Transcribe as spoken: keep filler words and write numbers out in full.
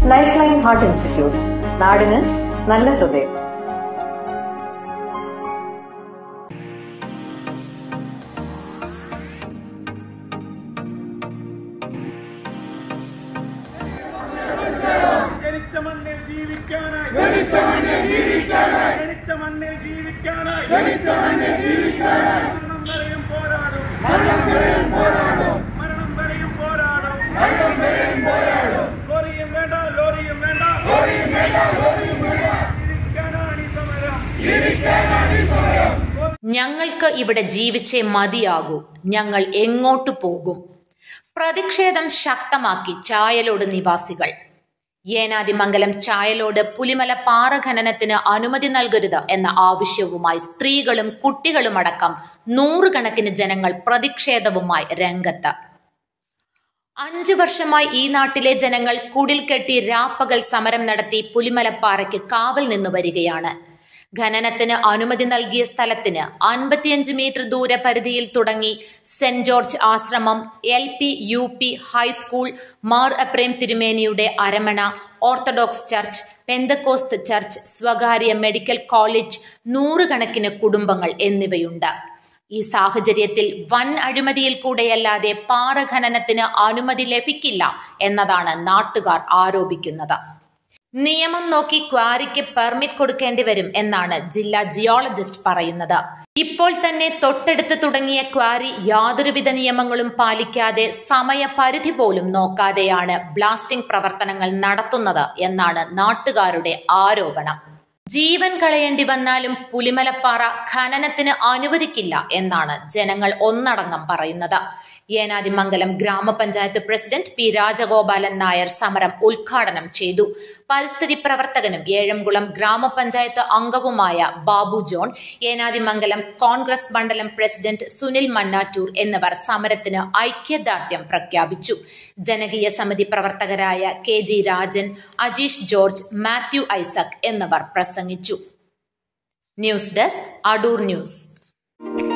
Life line heart institute, നാടിന് നല്ല ഹൃദയം. ജനിച്ച മണ്ണിൽ ജീവിക്കാനായി ജനിച്ച മണ്ണിൽ ജീവിക്കാനായി ജനിച്ച മണ്ണിൽ ജീവിക്കാനായി ജനിച്ച മണ്ണിൽ ജീവിക്കാനായി മരണം വരെയും പോരാടും മരണം വരെയും പോരാടും മരണം വരെയും പോരാടും മരണം വരെയും പോരാടും ലോറിയും വേണ്ട ലോറിയും വേണ്ട ലോറിയും വേണ്ട ലോറിയും വേണ്ട ജീവിക്കാനാണ് സമരം ജീവിക്കാനാണ് സമരം. ഞങ്ങൾക്ക് ഇവിടെ ജീവിച്ചേ മതിയാകൂ, ഞങ്ങൾ എങ്ങോട്ടു പോകും? പ്രതിഷേധം ശക്തമാക്കി ചായലോട് നിവാസികൾ. ഏനാദിമംഗലം ചായലോട് പുലിമല പാറ ഖനനത്തിന് അനുമതി നൽകരുത് എന്ന ആവശ്യവുമായി സ്ത്രീകളും കുട്ടികളുമടക്കം നൂറുകണക്കിന് ജനങ്ങൾ പ്രതിഷേധവുമായി രംഗത്ത്. അഞ്ചു വർഷമായി ഈ നാട്ടിലെ ജനങ്ങൾ കുടിൽ കെട്ടി രാപ്പകൽ സമരം നടത്തി പുലിമലപ്പാറയ്ക്ക് കാവൽ നിന്നു വരികയാണ്. ഖനനത്തിന് അനുമതി നൽകിയ സ്ഥലത്തിന് അൻപത്തിയഞ്ച് മീറ്റർ ദൂര പരിധിയിൽ തുടങ്ങി സെന്റ് ജോർജ് ആശ്രമം, L P U P high school, Mar Ephrem തിരുമേനിയുടെ അരമണ, ഓർത്തഡോക്സ് ചർച്ച്, പെന്തക്കോസ്ത് ചർച്ച്, സ്വകാര്യ മെഡിക്കൽ കോളേജ്, നൂറുകണക്കിന് കുടുംബങ്ങൾ എന്നിവയുണ്ട്. ഈ സാഹചര്യത്തിൽ വൻ അഴിമതിയിൽ കൂടെയല്ലാതെ പാറ ഖനനത്തിന് അനുമതി ലഭിക്കില്ല എന്നതാണ് നാട്ടുകാർ ആരോപിക്കുന്നത്. നിയമം നോക്കി ക്വാറിക്ക് പെർമിറ്റ് കൊടുക്കേണ്ടി വരും എന്നാണ് ജില്ലാ ജിയോളജിസ്റ്റ് പറയുന്നത്. ഇപ്പോൾ തന്നെ തൊട്ടടുത്ത് തുടങ്ങിയ ക്വാറി യാതൊരുവിധ നിയമങ്ങളും പാലിക്കാതെ സമയപരിധി പോലും നോക്കാതെയാണ് ബ്ലാസ്റ്റിംഗ് പ്രവർത്തനങ്ങൾ നടത്തുന്നത് എന്നാണ് നാട്ടുകാരുടെ ആരോപണം. ജീവൻ കളയേണ്ടി വന്നാലും പുലിമലപ്പാറ ഖനനത്തിന് അനുവദിക്കില്ല എന്നാണ് ജനങ്ങൾ ഒന്നടങ്കം പറയുന്നത്. ഏനാദിമംഗലം ഗ്രാമപഞ്ചായത്ത് പ്രസിഡന്റ് പി രാജഗോപാലൻ നായർ സമരം ഉദ്ഘാടനം ചെയ്തു. പരിസ്ഥിതി പ്രവർത്തകനും ഏഴംകുളം ഗ്രാമപഞ്ചായത്ത് അംഗവുമായ ബാബു ജോൺ, ഏനാദിമംഗലം കോൺഗ്രസ് മണ്ഡലം പ്രസിഡന്റ് സുനിൽ മന്നാറ്റൂർ എന്നിവർ സമരത്തിന് ഐക്യദാർഢ്യം പ്രഖ്യാപിച്ചു. ജനകീയ സമിതി പ്രവർത്തകരായ K G Rajan, Ajeesh George, Mathew Isaac എന്നിവർ പ്രസംഗിച്ചു. News desk, Adoor news.